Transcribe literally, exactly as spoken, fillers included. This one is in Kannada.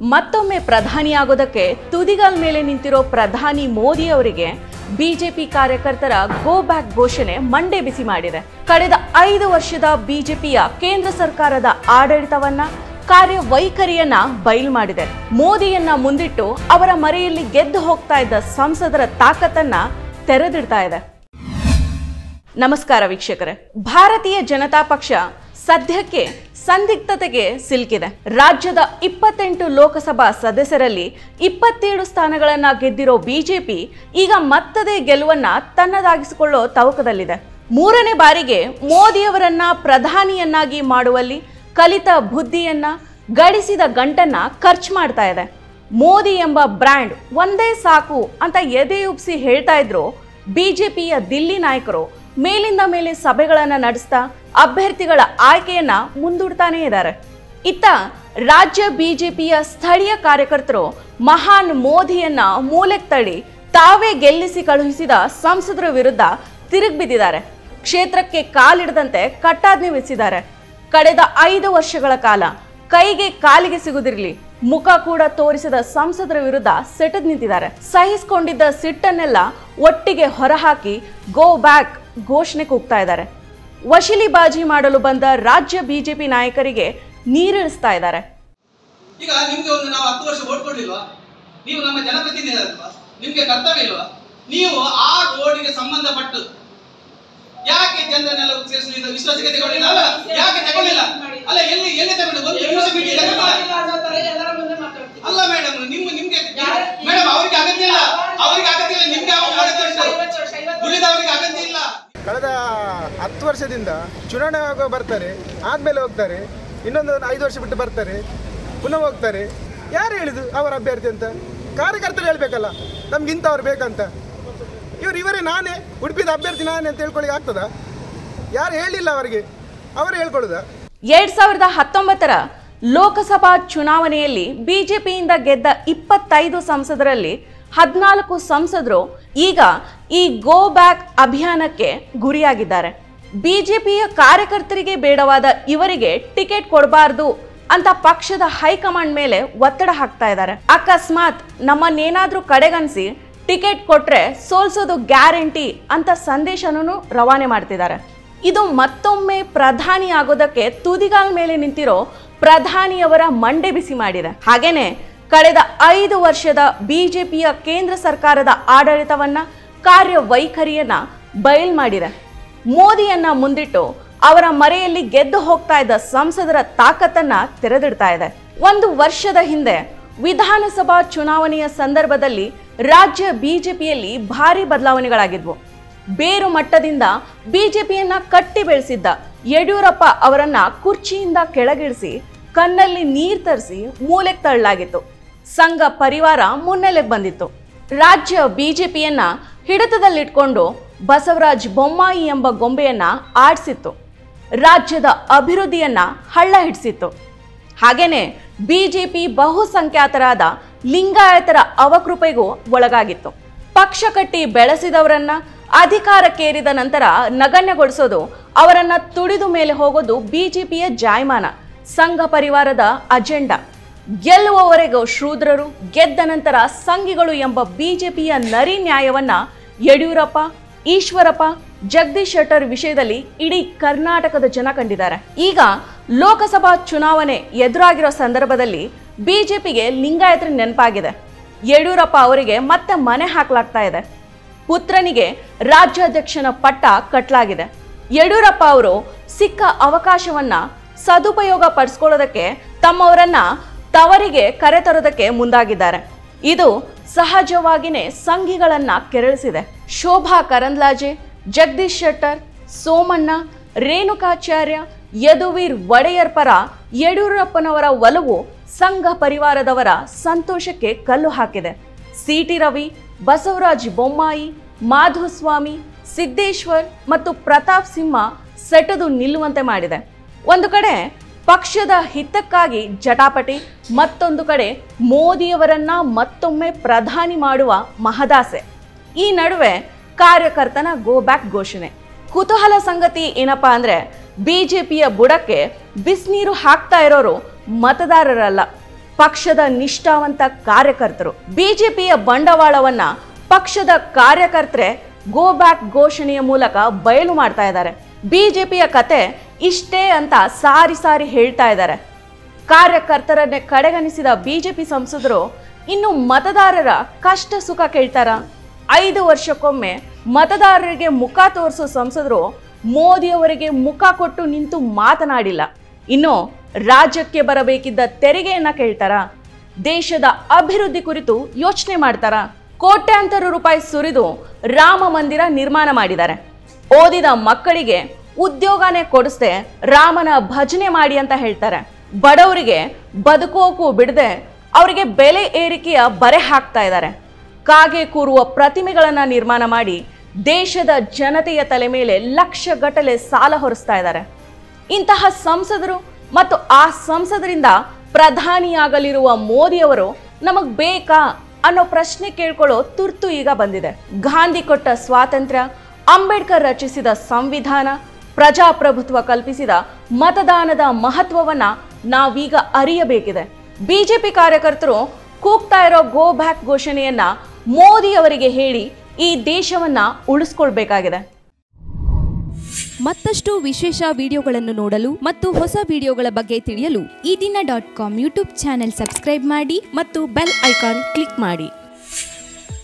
ಮತ್ತೊಮ್ಮೆ ಪ್ರಧಾನಿಯಾಗೋದಕ್ಕೆ ತುದಿಗಾಲ್ ಮೇಲೆ ನಿಂತಿರೋ ಪ್ರಧಾನಿ ಮೋದಿ ಅವರಿಗೆ ಬಿಜೆಪಿ ಕಾರ್ಯಕರ್ತರ ಗೋ ಬ್ಯಾಕ್ ಘೋಷಣೆ ಮಂಡೆ ಬಿಸಿ ಮಾಡಿದೆ. ಕಳೆದ ಐದು ವರ್ಷದ ಬಿಜೆಪಿಯ ಕೇಂದ್ರ ಸರ್ಕಾರದ ಆಡಳಿತವನ್ನ, ಕಾರ್ಯವೈಖರಿಯನ್ನ ಬಯಲು ಮಾಡಿದೆ. ಮೋದಿಯನ್ನ ಮುಂದಿಟ್ಟು ಅವರ ಮರೆಯಲ್ಲಿ ಗೆದ್ದು ಹೋಗ್ತಾ ಇದ್ದ ಸಂಸದರ ತಾಕತ್ತನ್ನ ತೆರೆದಿಡ್ತಾ ಇದೆ. ನಮಸ್ಕಾರ ವೀಕ್ಷಕರೇ, ಭಾರತೀಯ ಜನತಾ ಪಕ್ಷ ಸದ್ಯಕ್ಕೆ ಸಂದಿಗ್ಧತೆಗೆ ಸಿಲುಕಿದೆ. ರಾಜ್ಯದ ಇಪ್ಪತ್ತೆಂಟು ಲೋಕಸಭಾ ಸದಸ್ಯರಲ್ಲಿ ಇಪ್ಪತ್ತೇಳು ಸ್ಥಾನಗಳನ್ನ ಗೆದ್ದಿರೋ ಬಿಜೆಪಿ ಈಗ ಮತ್ತದೇ ಗೆಲುವನ್ನ ತನ್ನದಾಗಿಸಿಕೊಳ್ಳೋ ತವಕದಲ್ಲಿದೆ. ಮೂರನೇ ಬಾರಿಗೆ ಮೋದಿಯವರನ್ನ ಪ್ರಧಾನಿಯನ್ನಾಗಿ ಮಾಡುವಲ್ಲಿ ಕಲಿತ ಬುದ್ಧಿಯನ್ನ, ಗಳಿಸಿದ ಗಂಟನ್ನ ಖರ್ಚು ಮಾಡ್ತಾ ಇದೆ. ಮೋದಿ ಎಂಬ ಬ್ರ್ಯಾಂಡ್ ಒಂದೇ ಸಾಕು ಅಂತ ಎದೆಯುಬ್ಸಿ ಹೇಳ್ತಾ ಇದ್ರು ಬಿಜೆಪಿಯ ದಿಲ್ಲಿ ನಾಯಕರು. ಮೇಲಿಂದ ಮೇಲೆ ಸಭೆಗಳನ್ನ ನಡೆಸ್ತಾ ಅಭ್ಯರ್ಥಿಗಳ ಆಯ್ಕೆಯನ್ನ ಮುಂದೂಡ್ತಾನೆ ಇದ್ದಾರೆ. ಇತ್ತ ರಾಜ್ಯ ಬಿಜೆಪಿಯ ಸ್ಥಳೀಯ ಕಾರ್ಯಕರ್ತರು ಮಹಾನ್ ಮೋದಿಯನ್ನ ಮೂಲೆಗೆ ತಳ್ಳಿ ತಾವೇ ಗೆಲ್ಲಿಸಿ ಕಳುಹಿಸಿದ ಸಂಸದರ ವಿರುದ್ಧ ತಿರುಗಿ ಬಿದ್ದಿದ್ದಾರೆ. ಕ್ಷೇತ್ರಕ್ಕೆ ಕಾಲಿಡದಂತೆ ಕಟ್ಟಾಜ್ಞೆ ವಿಧಿಸಿದ್ದಾರೆ. ಕಳೆದ ಐದು ವರ್ಷಗಳ ಕಾಲ ಕೈಗೆ ಕಾಲಿಗೆ ಸಿಗುದಿರಲಿ ಮುಖ ಕೂಡ ತೋರಿಸಿದ ಸಂಸದರ ವಿರುದ್ಧ ಸೆಟೆದು ನಿಂತಿದ್ದಾರೆ. ಸಹಿಸಿಕೊಂಡಿದ್ದ ಸಿಟ್ಟನ್ನೆಲ್ಲ ಒಟ್ಟಿಗೆ ಹೊರಹಾಕಿ ಗೋ ಬ್ಯಾಕ್ ಘೋಷಣೆ ಕೂಗ್ತಾ ಇದ್ದಾರೆ. ವಶೀಲಿಬಾಜಿ ಮಾಡಲು ಬಂದ ರಾಜ್ಯ ಬಿಜೆಪಿ ನಾಯಕರಿಗೆ ನೀರಿಳಿಸ್ತಾ ಇದ್ದಾರೆ. ಈಗ ನಿಮ್ಗೆ ಒಂದು ನಾವು ಹತ್ತು ವರ್ಷ ಓಟ್ ಕೊಡ್ಲಿಲ್ವಾ? ನೀವು ನಮ್ಮ ಜನಪ್ರತಿನಿಧಿ ಅಲ್ವಾ? ನಿಮ್ಗೆ ಕರ್ತವ್ಯ ಇಲ್ವಾ? ನೀವು ಆ ರೋಡಿಗೆ ಸಂಬಂಧಪಟ್ಟು ಯಾಕೆ ಜನರನ್ನೆಲ್ಲ ಸೇರಿಸಲಿಲ್ಲ? ವಿಶ್ವಾಸಕ್ಕೆ ತಗೊಂಡಿಲ್ಲ ಅಲ್ಲ? ಯಾಕೆ ತಗೊಂಡಿಲ್ಲ ಅಲ್ಲ? ಎಲ್ಲಿ ಎಲ್ಲಿ ತಗೊಂಡು ಒಂದು ನಿಮಿಷ ಮೀಟಿಂಗ್ ಅಲ್ಲ ಮೇಡಮ್. ನಿಮ್ಮ ನಿಮ್ಗೆ ಮೇಡಮ್ ಅವ್ರಿಗೆ ಅಗತ್ಯ ಇಲ್ಲ, ಅವ್ರಿಗೆ ಅಗತ್ಯ ಇಲ್ಲ, ನಿಮ್ಗೆ ಉಳಿದವರಿಗೆ ಅಗತ್ಯ ಇಲ್ಲ. ಕಳೆದ ಹತ್ತು ವರ್ಷದಿಂದ ಚುನಾವಣೆ ಆಗುವ ಬರ್ತಾರೆ, ಆದ್ಮೇಲೆ ಹೋಗ್ತಾರೆ, ಇನ್ನೊಂದು ಐದು ವರ್ಷ ಬಿಟ್ಟು ಬರ್ತಾರೆ, ಪುನಃ ಹೋಗ್ತಾರೆ. ಯಾರು ಹೇಳಿದು ಅವರ ಅಭ್ಯರ್ಥಿ ಅಂತ? ಕಾರ್ಯಕರ್ತರು ಹೇಳ್ಬೇಕಲ್ಲ ನಮ್ಗೆ ಇಂಥವ್ರು ಬೇಕಂತ. ಇವರು ಇವರೇ ನಾನೇ ಉಡುಪಿದ ಅಭ್ಯರ್ಥಿ ನಾನೇ ಅಂತ ಹೇಳ್ಕೊಳ್ಳಿಕ್ಕೆ ಆಗ್ತದ? ಯಾರು ಹೇಳಿಲ್ಲ ಅವರಿಗೆ, ಅವರು ಹೇಳ್ಕೊಳ್ಳುದ? ಎರಡ್ ಸಾವಿರದ ಹತ್ತೊಂಬತ್ತರ ಲೋಕಸಭಾ ಚುನಾವಣೆಯಲ್ಲಿ ಬಿಜೆಪಿಯಿಂದ ಗೆದ್ದ ಇಪ್ಪತ್ತೈದು ಸಂಸದರಲ್ಲಿ ಹದಿನಾಲ್ಕು ಸಂಸದರು ಈಗ ಈ ಗೋ ಬ್ಯಾಕ್ ಅಭಿಯಾನಕ್ಕೆ ಗುರಿಯಾಗಿದ್ದಾರೆ. ಬಿಜೆಪಿಯ ಕಾರ್ಯಕರ್ತರಿಗೆ ಬೇಡವಾದ ಇವರಿಗೆ ಟಿಕೆಟ್ ಕೊಡಬಾರ್ದು ಅಂತ ಪಕ್ಷದ ಹೈಕಮಾಂಡ್ ಮೇಲೆ ಒತ್ತಡ ಹಾಕ್ತಾ ಇದ್ದಾರೆ. ಅಕಸ್ಮಾತ್ ನಮ್ಮನ್ನೇನಾದ್ರೂ ಕಡೆಗಣಿಸಿ ಟಿಕೆಟ್ ಕೊಟ್ರೆ ಸೋಲ್ಸೋದು ಗ್ಯಾರಂಟಿ ಅಂತ ಸಂದೇಶನೂ ರವಾನೆ ಮಾಡ್ತಿದ್ದಾರೆ. ಇದು ಮತ್ತೊಮ್ಮೆ ಪ್ರಧಾನಿ ಆಗೋದಕ್ಕೆ ತುದಿಗಾಲ್ ಮೇಲೆ ನಿಂತಿರೋ ಪ್ರಧಾನಿಯವರ ಮಂಡೆ ಬಿಸಿ ಮಾಡಿದೆ. ಹಾಗೇನೆ ಕಳೆದ ಐದು ವರ್ಷದ ಬಿಜೆಪಿಯ ಕೇಂದ್ರ ಸರ್ಕಾರದ ಆಡಳಿತವನ್ನ, ಕಾರ್ಯವೈಖರಿಯನ್ನ ಬಯಲು ಮಾಡಿದೆ. ಮೋದಿಯನ್ನ ಮುಂದಿಟ್ಟು ಅವರ ಮರೆಯಲ್ಲಿ ಗೆದ್ದು ಹೋಗ್ತಾ ಇದ್ದ ಸಂಸದರ ತಾಕತ್ತನ್ನ ತೆರೆದಿಡ್ತಾ ಇದೆ. ಒಂದು ವರ್ಷದ ಹಿಂದೆ ವಿಧಾನಸಭಾ ಚುನಾವಣೆಯ ಸಂದರ್ಭದಲ್ಲಿ ರಾಜ್ಯ ಬಿಜೆಪಿಯಲ್ಲಿ ಭಾರಿ ಬದಲಾವಣೆಗಳಾಗಿದ್ವು. ಬೇರು ಮಟ್ಟದಿಂದ ಬಿಜೆಪಿಯನ್ನ ಕಟ್ಟಿ ಬೆಳೆಸಿದ್ದ ಯಡಿಯೂರಪ್ಪ ಅವರನ್ನ ಕುರ್ಚಿಯಿಂದ ಕೆಳಗಿಳಿಸಿ ಕಣ್ಣಲ್ಲಿ ನೀರು ತರಿಸಿ ಮೂಲೆಗೆ ತಳ್ಳಲಾಗಿತ್ತು. ಸಂಘ ಪರಿವಾರ ಮುನ್ನೆಲೆಗೆ ಬಂದಿತ್ತು. ರಾಜ್ಯ ಬಿಜೆಪಿಯನ್ನ ಹಿಡಿತದಲ್ಲಿಟ್ಕೊಂಡು ಬಸವರಾಜ ಬೊಮ್ಮಾಯಿ ಎಂಬ ಗೊಂಬೆಯನ್ನ ಆಡಿಸಿತ್ತು. ರಾಜ್ಯದ ಅಭಿವೃದ್ಧಿಯನ್ನ ಹಳ್ಳ ಹಿಡಿಸಿತ್ತು. ಹಾಗೇನೆ ಬಿಜೆಪಿ ಬಹುಸಂಖ್ಯಾತರಾದ ಲಿಂಗಾಯತರ ಅವಕೃಪೆಗೂ ಒಳಗಾಗಿತ್ತು. ಪಕ್ಷ ಕಟ್ಟಿ ಬೆಳೆಸಿದವರನ್ನ ಅಧಿಕಾರಕ್ಕೇರಿದ ನಂತರ ನಗಣ್ಯಗೊಳಿಸೋದು, ಅವರನ್ನ ತುಳಿದು ಮೇಲೆ ಹೋಗೋದು ಬಿಜೆಪಿಯ ಜಾಯಮಾನ, ಸಂಘ ಪರಿವಾರದ ಅಜೆಂಡಾ. ಗೆಲ್ಲುವವರೆಗೂ ಶೂದ್ರರು, ಗೆದ್ದ ನಂತರ ಸಂಘಿಗಳು ಎಂಬ ಬಿಜೆಪಿಯ ನರಿ ನ್ಯಾಯವನ್ನ ಯಡಿಯೂರಪ್ಪ, ಈಶ್ವರಪ್ಪ, ಜಗದೀಶ್ ಶೆಟ್ಟರ್ ವಿಷಯದಲ್ಲಿ ಇಡೀ ಕರ್ನಾಟಕದ ಜನ ಕಂಡಿದ್ದಾರೆ. ಈಗ ಲೋಕಸಭಾ ಚುನಾವಣೆ ಎದುರಾಗಿರೋ ಸಂದರ್ಭದಲ್ಲಿ ಬಿಜೆಪಿಗೆ ಲಿಂಗಾಯತರ ನೆನಪಾಗಿದೆ. ಯಡಿಯೂರಪ್ಪ ಅವರಿಗೆ ಮತ್ತೆ ಮನೆ ಹಾಕಲಾಗ್ತಾ ಇದೆ. ಪುತ್ರನಿಗೆ ರಾಜ್ಯಾಧ್ಯಕ್ಷನ ಪಟ್ಟ ಕಟ್ಟಲಾಗಿದೆ. ಯಡಿಯೂರಪ್ಪ ಅವರು ಸಿಕ್ಕ ಅವಕಾಶವನ್ನ ಸದುಪಯೋಗ ಪಡಿಸ್ಕೊಳ್ಳೋದಕ್ಕೆ ತಮ್ಮವರನ್ನ ತವರಿಗೆ ಕರೆತರೋದಕ್ಕೆ ಮುಂದಾಗಿದ್ದಾರೆ. ಇದು ಸಹಜವಾಗಿಯೇ ಸಂಘಿಗಳನ್ನ ಕೆರಳಿಸಿದೆ. ಶೋಭಾ ಕರಂದ್ಲಾಜೆ, ಜಗದೀಶ್ ಶೆಟ್ಟರ್, ಸೋಮಣ್ಣ, ರೇಣುಕಾಚಾರ್ಯ, ಯದುವೀರ್ ಒಡೆಯರ್ ಪರ ಯಡಿಯೂರಪ್ಪನವರ ಒಲವು ಸಂಘ ಪರಿವಾರದವರ ಸಂತೋಷಕ್ಕೆ ಕಲ್ಲು ಹಾಕಿದೆ. ಸಿಟಿ ರವಿ, ಬಸವರಾಜ ಬೊಮ್ಮಾಯಿ, ಮಾಧುಸ್ವಾಮಿ, ಸಿದ್ದೇಶ್ವರ್ ಮತ್ತು ಪ್ರತಾಪ್ ಸಿಂಹ ಸೆಟೆದು ನಿಲ್ಲುವಂತೆ ಮಾಡಿದೆ. ಒಂದು ಕಡೆ ಪಕ್ಷದ ಹಿತಕ್ಕಾಗಿ ಜಟಾಪಟಿ, ಮತ್ತೊಂದು ಕಡೆ ಮೋದಿಯವರನ್ನ ಮತ್ತೊಮ್ಮೆ ಪ್ರಧಾನಿ ಮಾಡುವ ಮಹದಾಸೆ. ಈ ನಡುವೆ ಕಾರ್ಯಕರ್ತನ ಗೋ ಬ್ಯಾಕ್ ಘೋಷಣೆ. ಕುತೂಹಲ ಸಂಗತಿ ಏನಪ್ಪಾ ಅಂದ್ರೆ ಬಿಜೆಪಿಯ ಬುಡಕ್ಕೆ ಬಿಸಿನೀರು ಹಾಕ್ತಾ ಇರೋರು ಮತದಾರರಲ್ಲ, ಪಕ್ಷದ ನಿಷ್ಠಾವಂತ ಕಾರ್ಯಕರ್ತರು. ಬಿಜೆಪಿಯ ಬಂಡವಾಳವನ್ನ ಪಕ್ಷದ ಕಾರ್ಯಕರ್ತರೆ ಗೋ ಬ್ಯಾಕ್ ಘೋಷಣೆಯ ಮೂಲಕ ಬಯಲು ಮಾಡ್ತಾ ಇದ್ದಾರೆ. ಬಿಜೆಪಿಯ ಕತೆ ಇಷ್ಟೇ ಅಂತ ಸಾರಿ ಸಾರಿ ಹೇಳ್ತಾ ಇದ್ದಾರೆ. ಕಾರ್ಯಕರ್ತರನ್ನೇ ಕಡೆಗಣಿಸಿದ ಬಿಜೆಪಿ ಸಂಸದರು ಇನ್ನು ಮತದಾರರ ಕಷ್ಟ ಸುಖ ಕೇಳ್ತಾರ? ಐದು ವರ್ಷಕ್ಕೊಮ್ಮೆ ಮತದಾರರಿಗೆ ಮುಖ ತೋರಿಸೋ ಸಂಸದರು ಮೋದಿಯವರಿಗೆ ಮುಖ ಕೊಟ್ಟು ನಿಂತು ಮಾತನಾಡಿಲ್ಲ. ಇನ್ನು ರಾಜ್ಯಕ್ಕೆ ಬರಬೇಕಿದ್ದ ತೆರಿಗೆಯನ್ನ ಕೇಳ್ತಾರ? ದೇಶದ ಅಭಿವೃದ್ಧಿ ಕುರಿತು ಯೋಚನೆ ಮಾಡ್ತಾರ? ಕೋಟ್ಯಾಂತರ ರೂಪಾಯಿ ಸುರಿದು ರಾಮ ಮಂದಿರ ನಿರ್ಮಾಣ ಮಾಡಿದ್ದಾರೆ. ಓದಿದ ಮಕ್ಕಳಿಗೆ ಉದ್ಯೋಗನೇ ಕೊಡಿಸದೆ ರಾಮನ ಭಜನೆ ಮಾಡಿ ಅಂತ ಹೇಳ್ತಾರೆ. ಬಡವರಿಗೆ ಬದುಕೋಕು ಬಿಡದೆ ಅವರಿಗೆ ಬೆಲೆ ಏರಿಕೆಯ ಬರೆ ಹಾಕ್ತಾ ಇದ್ದಾರೆ. ಕಾಗೆ ಕೂರುವ ಪ್ರತಿಮೆಗಳನ್ನ ನಿರ್ಮಾಣ ಮಾಡಿ ದೇಶದ ಜನತೆಯ ತಲೆ ಮೇಲೆ ಲಕ್ಷ ಗಟ್ಟಲೆ ಸಾಲ ಹೊರಿಸ್ತಾ ಇದ್ದಾರೆ. ಇಂತಹ ಸಂಸದರು ಮತ್ತು ಆ ಸಂಸದರಿಂದ ಪ್ರಧಾನಿಯಾಗಲಿರುವ ಮೋದಿಯವರು ನಮಗ್ ಬೇಕಾ ಅನ್ನೋ ಪ್ರಶ್ನೆ ಕೇಳ್ಕೊಳ್ಳೋ ತುರ್ತು ಈಗ ಬಂದಿದೆ. ಗಾಂಧಿ ಕೊಟ್ಟ ಸ್ವಾತಂತ್ರ್ಯ, ಅಂಬೇಡ್ಕರ್ ರಚಿಸಿದ ಸಂವಿಧಾನ, ಪ್ರಜಾಪ್ರಭುತ್ವ ಕಲ್ಪಿಸಿದ ಮತದಾನದ ಮಹತ್ವವನ್ನ ನಾವೀಗ ಅರಿಯಬೇಕಿದೆ. ಬಿಜೆಪಿ ಕಾರ್ಯಕರ್ತರು ಕೂಗ್ತಾ ಇರೋ ಗೋ ಬ್ಯಾಕ್ ಘೋಷಣೆಯನ್ನ ಮೋದಿ ಅವರಿಗೆ ಹೇಳಿ ಈ ದೇಶವನ್ನ ಉಳಿಸ್ಕೊಳ್ಬೇಕಾಗಿದೆ. ಮತ್ತಷ್ಟು ವಿಶೇಷ ವಿಡಿಯೋಗಳನ್ನು ನೋಡಲು ಮತ್ತು ಹೊಸ ವಿಡಿಯೋಗಳ ಬಗ್ಗೆ ತಿಳಿಯಲು ಈ ದಿನ dot com YouTube channel subscribe ಮಾಡಿ ಮತ್ತು ಬೆಲ್ ಐಕಾನ್ ಕ್ಲಿಕ್ ಮಾಡಿ.